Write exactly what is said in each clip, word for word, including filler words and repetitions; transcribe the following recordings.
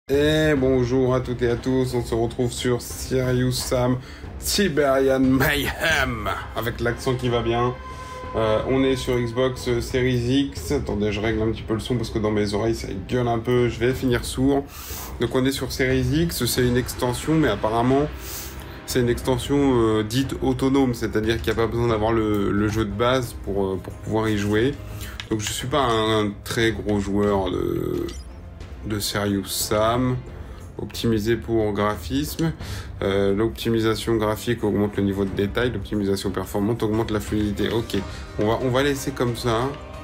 Et bonjour à toutes et à tous, on se retrouve sur Serious Sam Siberian Mayhem avec l'accent qui va bien. Euh, on est sur Xbox Series X. Attendez, je règle un petit peu le son parce que dans mes oreilles ça gueule un peu, je vais finir sourd. Donc on est sur Series X, c'est une extension, mais apparemment c'est une extension euh, dite autonome, c'est-à-dire qu'il n'y a pas besoin d'avoir le, le jeu de base pour, euh, pour pouvoir y jouer. Donc je suis pas un, un très gros joueur de... de Serious Sam, optimisé pour graphisme. Euh, l'optimisation graphique augmente le niveau de détail, l'optimisation performante augmente la fluidité. Ok, on va, on va laisser comme ça.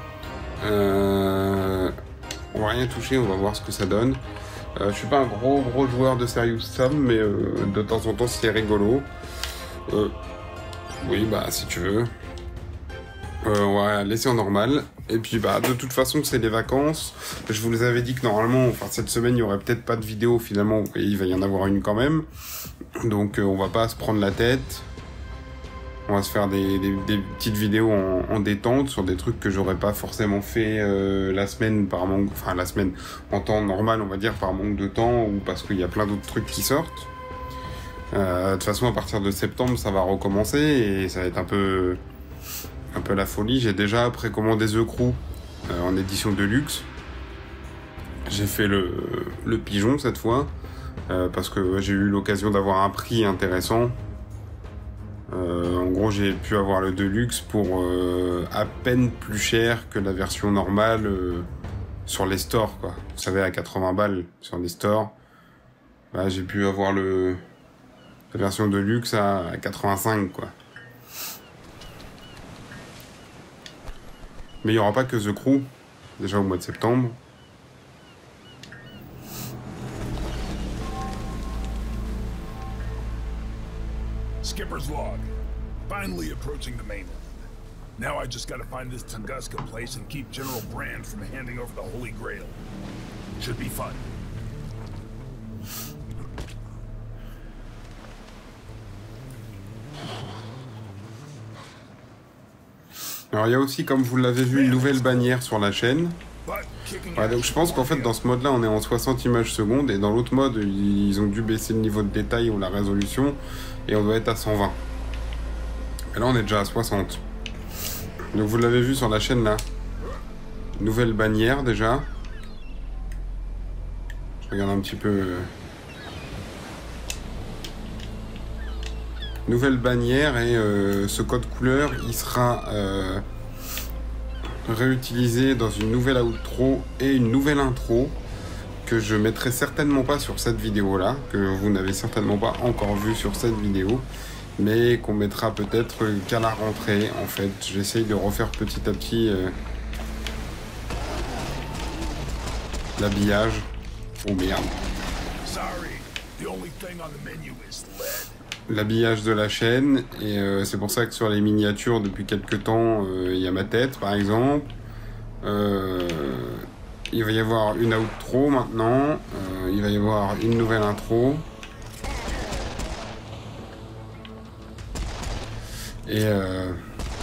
Euh, on va rien toucher, on va voir ce que ça donne. Euh, je suis pas un gros gros joueur de Serious Sam, mais euh, de temps en temps c'est rigolo. Euh, oui, bah si tu veux. Euh, on va laisser en normal. Et puis bah de toute façon c'est les vacances. Je vous avais dit que normalement, enfin cette semaine il y aurait peut-être pas de vidéo finalement, et il va y en avoir une quand même. Donc euh, on va pas se prendre la tête. On va se faire des, des, des petites vidéos en, en détente sur des trucs que j'aurais pas forcément fait euh, la semaine par manque, enfin la semaine en temps normal on va dire par manque de temps ou parce qu'il y a plein d'autres trucs qui sortent. Euh, de toute façon à partir de septembre ça va recommencer et ça va être un peu un peu la folie. J'ai déjà précommandé The Crew euh, en édition de luxe. J'ai fait le, le pigeon cette fois euh, parce que j'ai eu l'occasion d'avoir un prix intéressant. Euh, en gros j'ai pu avoir le Deluxe pour euh, à peine plus cher que la version normale euh, sur les stores quoi. Vous savez à quatre-vingts balles sur les stores. Bah, j'ai pu avoir le la version de luxe à, à quatre-vingt-cinq quoi. Mais il n'y aura pas que The Crew, déjà au mois de septembre. Skipper's log. Finally approaching the mainland. Now I just gotta find this Tunguska place and keep General Brand from handing over the Holy Grail. Should be fun. Alors il y a aussi, comme vous l'avez vu, une nouvelle bannière sur la chaîne. Ouais, donc je pense qu'en fait dans ce mode là on est en soixante images secondes et dans l'autre mode ils ont dû baisser le niveau de détail ou la résolution et on doit être à cent vingt. Et là on est déjà à soixante. Donc vous l'avez vu sur la chaîne là. Nouvelle bannière déjà. Je regarde un petit peu. Nouvelle bannière et euh, ce code couleur il sera euh, réutilisé dans une nouvelle outro et une nouvelle intro que je mettrai certainement pas sur cette vidéo là, que vous n'avez certainement pas encore vu sur cette vidéo, mais qu'on mettra peut-être qu'à la rentrée. En fait j'essaye de refaire petit à petit euh, l'habillage. Oh merde, l'habillage de la chaîne et euh, c'est pour ça que sur les miniatures depuis quelques temps il euh, y a ma tête par exemple. Euh, il va y avoir une outro maintenant, euh, il va y avoir une nouvelle intro et euh,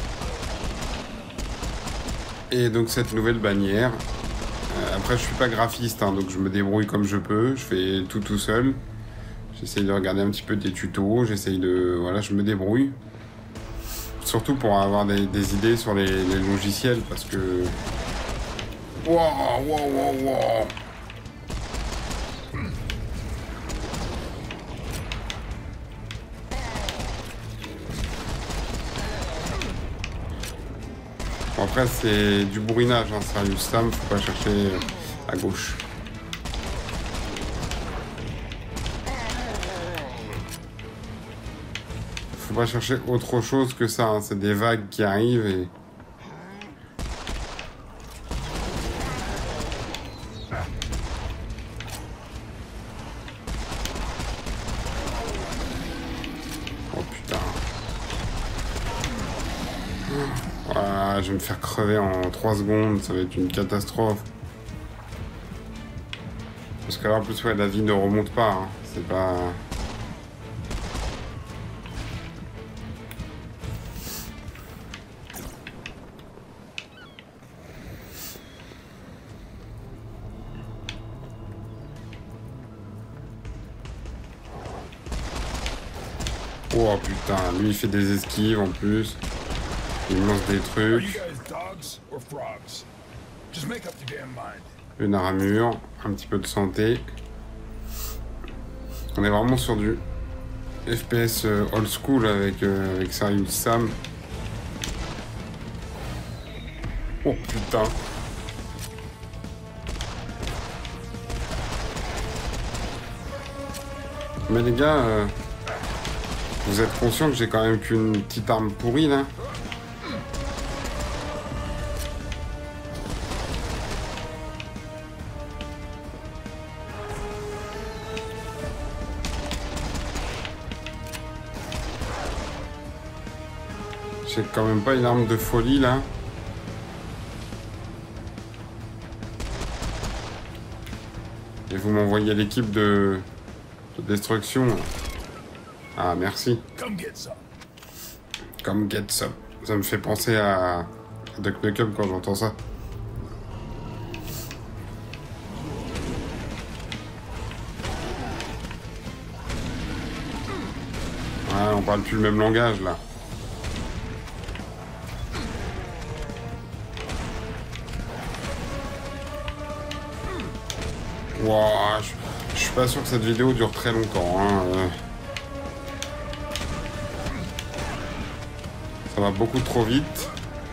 et donc cette nouvelle bannière. Euh, après je suis pas graphiste hein, donc je me débrouille comme je peux, je fais tout tout seul. J'essaye de regarder un petit peu des tutos, j'essaye de... Voilà, je me débrouille. Surtout pour avoir des, des idées sur les, les logiciels, parce que... Wow, wow, wow, wow. Bon, après, c'est du bourrinage, hein, Serious Sam, faut pas chercher à gauche. Faut pas chercher autre chose que ça, hein. C'est des vagues qui arrivent et... Oh putain. Voilà, je vais me faire crever en trois secondes, ça va être une catastrophe. Parce que là en plus ouais, la vie ne remonte pas, hein. C'est pas... Oh putain, lui il fait des esquives en plus. Il me lance des trucs. Une armure, un petit peu de santé. On est vraiment sur du F P S old school avec, euh, avec Serious Sam. Oh putain. Mais les gars, euh, vous êtes conscients que j'ai quand même qu'une petite arme pourrie là? J'ai quand même pas une arme de folie là. Et vous m'envoyez l'équipe de... de destruction. Ah merci. Come get some. Come get some. Ça me fait penser à Duck Nukem quand j'entends ça. Ouais, on parle plus le même langage là. Wow, je, je suis pas sûr que cette vidéo dure très longtemps. Hein. Euh, ça va beaucoup trop vite.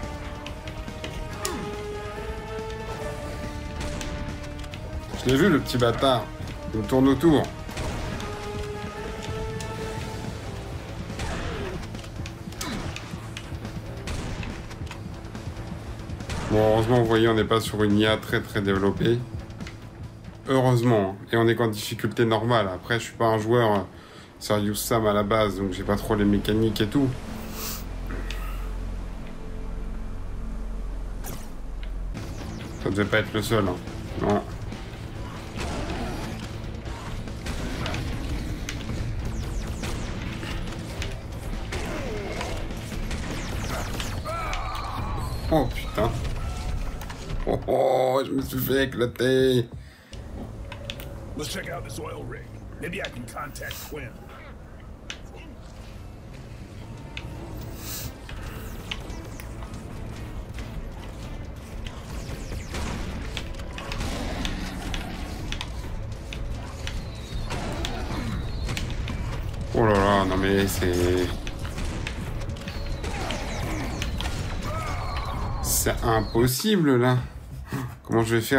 Je l'ai vu le petit bâtard. Il me tourne autour. Bon, heureusement, vous voyez, on n'est pas sur une I A très très développée. Heureusement, et on est qu'en difficulté normale. Après, je suis pas un joueur euh, Serious Sam à la base, donc j'ai pas trop les mécaniques et tout. Ça devait pas être le seul, hein. Non. Oh putain. Oh oh, je me suis fait éclater. Let's check out this oil rig. Maybe I can contact Quinn. Oh là là, non mais c'est... C'est impossible là. Comment je vais faire?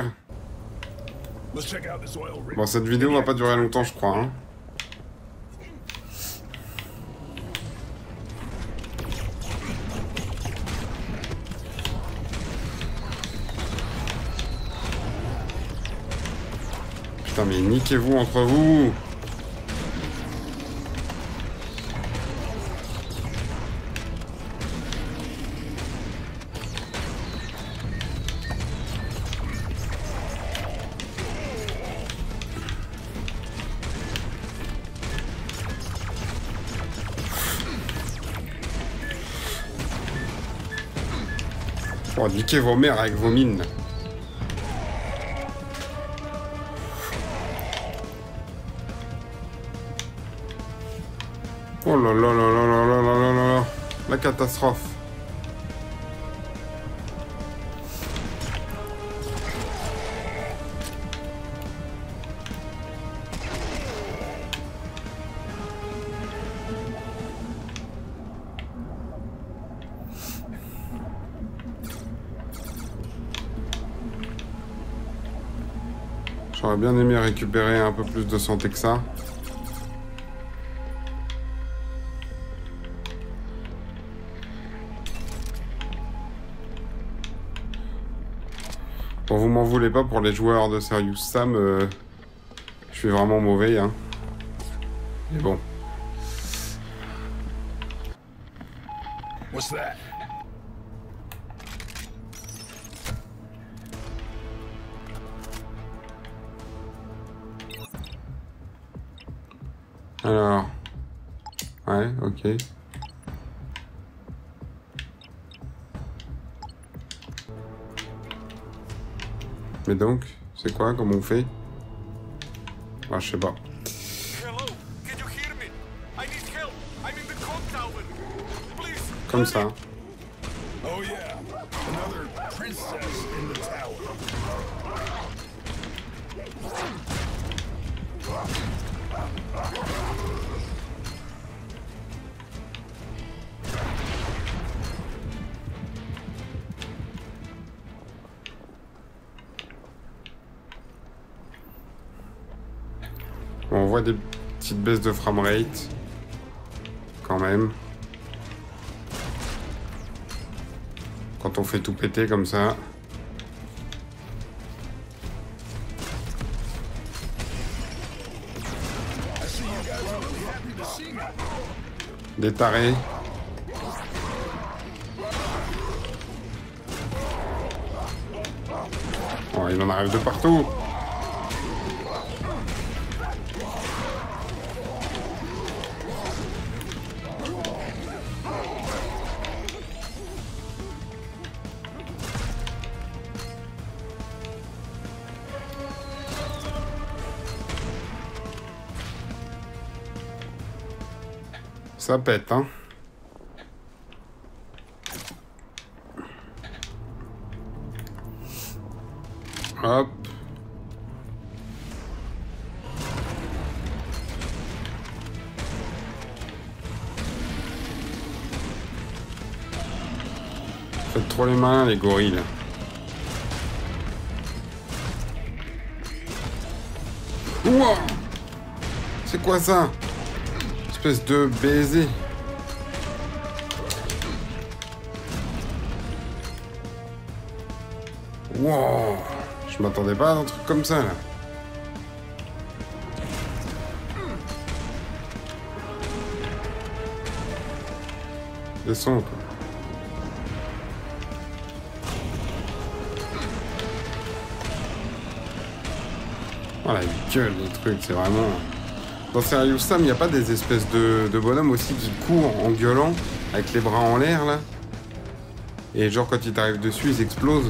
Bon, cette vidéo va pas durer longtemps, je crois. Hein. Putain, mais niquez-vous entre vous. Oh, niquez vos mères avec vos mines. Oh là là là là là là là là là. La catastrophe. J'aurais bien aimé récupérer un peu plus de santé que ça. Bon, vous m'en voulez pas pour les joueurs de Serious Sam. Euh, je suis vraiment mauvais, hein. Mais bon. What's that? Alors, ouais, ok. Mais donc, c'est quoi, comment on fait? Ah, je sais pas. Comme ça. Oh yeah, another princess in the tower. Bon, on voit des petites baisses de framerate. Quand même. Quand on fait tout péter comme ça. Des tarés. Oh, il en arrive de partout. Ça pète, hein. Hop. Faites trop les mains, les gorilles. Ouah! C'est quoi ça? Espèce de baiser. Wow, je m'attendais pas à un truc comme ça là. Descends. Oh la gueule des trucs, c'est vraiment... Dans Serious Sam, il n'y a pas des espèces de, de bonhommes aussi qui courent en gueulant, avec les bras en l'air, là? Et genre, quand ils t'arrivent dessus, ils explosent.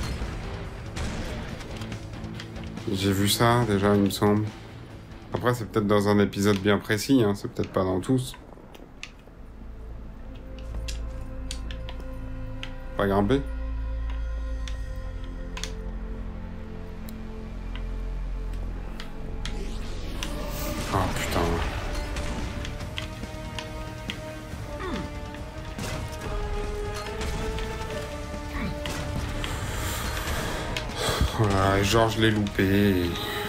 J'ai vu ça, déjà, il me semble. Après, c'est peut-être dans un épisode bien précis, hein, c'est peut-être pas dans tous. Pas grimper? Oh putain. Voilà, genre je l'ai loupé.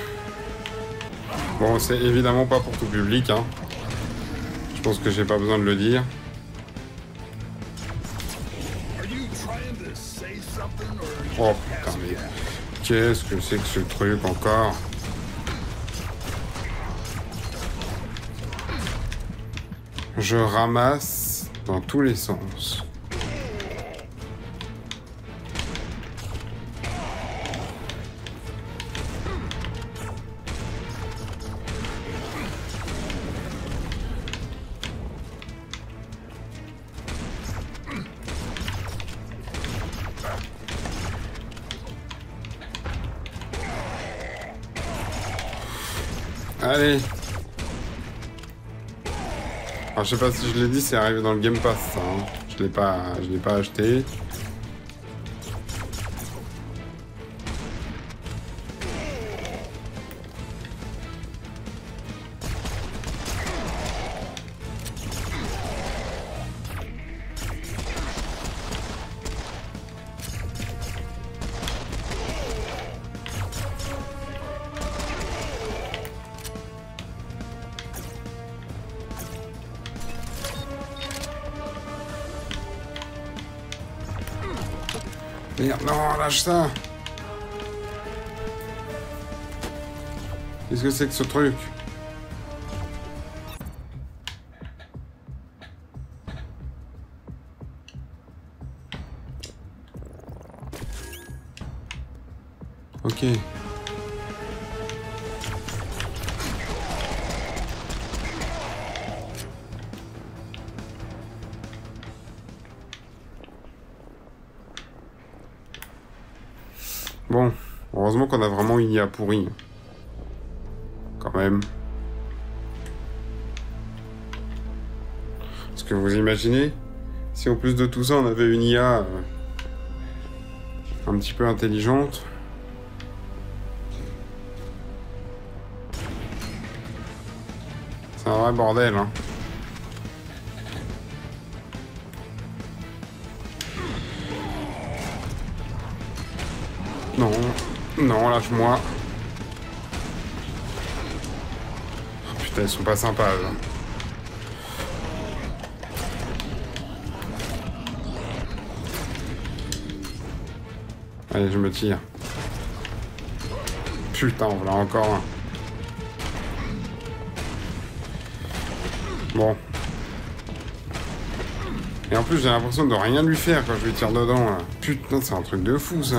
Bon, c'est évidemment pas pour tout public, hein. Je pense que j'ai pas besoin de le dire. Oh putain, mais qu'est-ce que c'est que ce truc encore? Je ramasse dans tous les sens. Allez. Alors, je sais pas si je l'ai dit, c'est arrivé dans le Game Pass, ça, hein. Je l'ai pas, je l'ai pas acheté. Merde, non, lâche ça. Qu'est-ce que c'est que ce truc? Ok. Bon, heureusement qu'on a vraiment une I A pourrie. Quand même. que vous imaginez, si en plus de tout ça on avait une I A euh, un petit peu intelligente. C'est un vrai bordel, hein. Non, non, lâche-moi. Oh, putain, ils sont pas sympas, là. Allez, je me tire. Putain, voilà encore un. Bon. Et en plus, j'ai l'impression de rien lui faire quand je lui tire dedans, là. Putain, c'est un truc de fou, ça.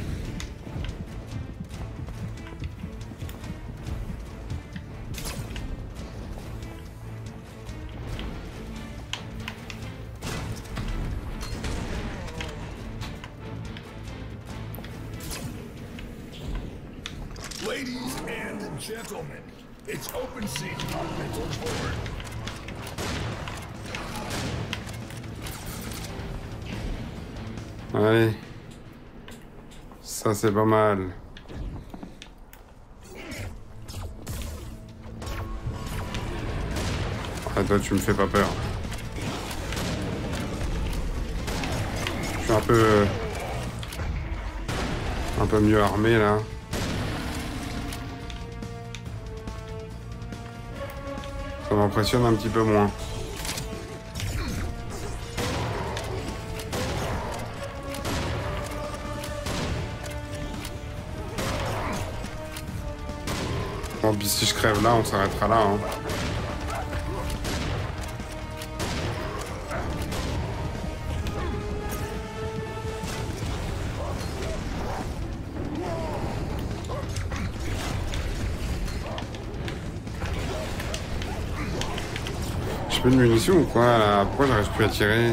Ladies and gentlemen, it's open seat on mental board. Allez. Ça, c'est pas mal. Ah, toi, tu me fais pas peur. Je suis un peu... Un peu mieux armé, là. Ça m'impressionne un petit peu moins. Bon, puis si je crève là, on s'arrêtera là, hein. J'ai plus de munitions ou quoi là? Pourquoi j'arrive plus à tirer?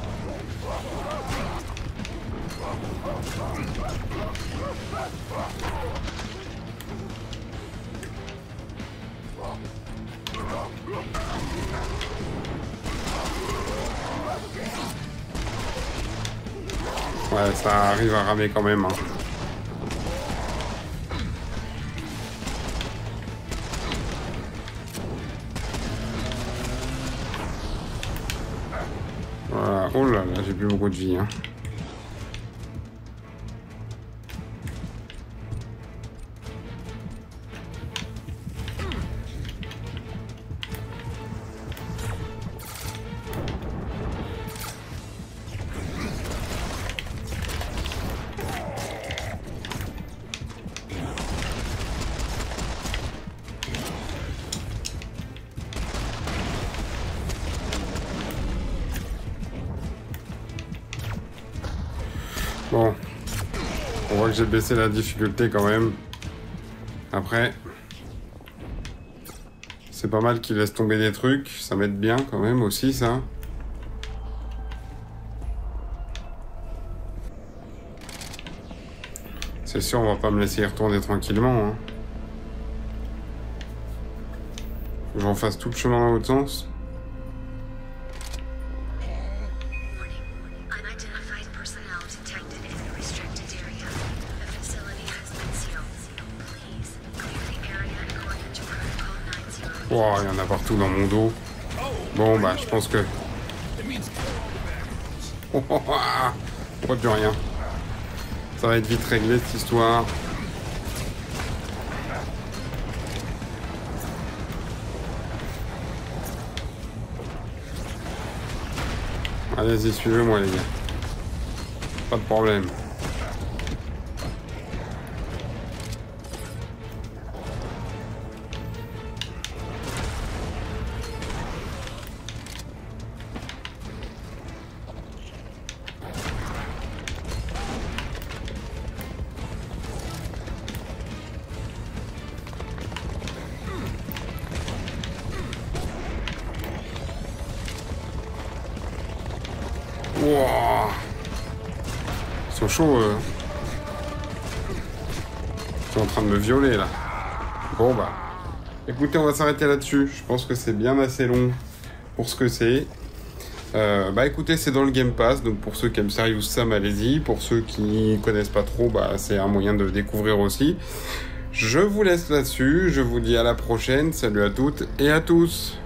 Ouais, ça arrive à ramer quand même, hein. Voilà. Oh là là, j'ai plus beaucoup de vie, hein. Bon, on voit que j'ai baissé la difficulté quand même. Après, c'est pas mal qu'il laisse tomber des trucs, ça m'aide bien quand même aussi ça. C'est sûr, on va pas me laisser y retourner tranquillement, hein. Faut que j'en fasse tout le chemin dans l'autre sens. Wow, il y en a partout dans mon dos. Bon, bah, je pense que... Oh, oh, ah, on voit plus rien. Ça va être vite réglé, cette histoire. Allez-y, suivez-moi, les gars. Pas de problème. Wow. Ils sont chauds, eux. Ils sont en train de me violer, là. Bon, bah. Écoutez, on va s'arrêter là-dessus. Je pense que c'est bien assez long pour ce que c'est. Euh, bah écoutez, c'est dans le Game Pass, donc pour ceux qui aiment Serious Sam, allez-y. Pour ceux qui connaissent pas trop, bah c'est un moyen de découvrir aussi. Je vous laisse là-dessus, je vous dis à la prochaine, salut à toutes et à tous.